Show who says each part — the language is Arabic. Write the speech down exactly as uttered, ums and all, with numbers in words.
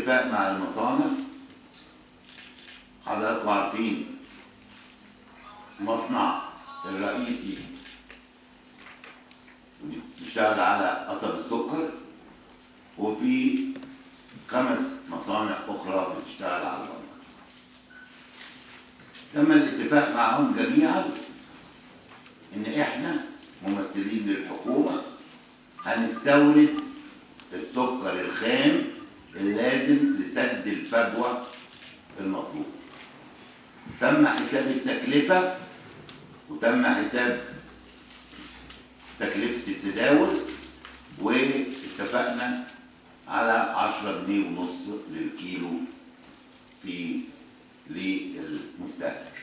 Speaker 1: اتفاق مع المصانع. حضراتكم عارفين مصنع الرئيسي بيشتغل على قصب السكر، وفي خمس مصانع أخرى بتشتغل على الرمل. تم الاتفاق معهم جميعا إن إحنا ممثلين للحكومة هنستورد السكر الخام اللازم لسد الفجوة المطلوبة. تم حساب التكلفة وتم حساب تكلفة التداول، واتفقنا على عشرة جنيه ونص للكيلو في للمستهلك.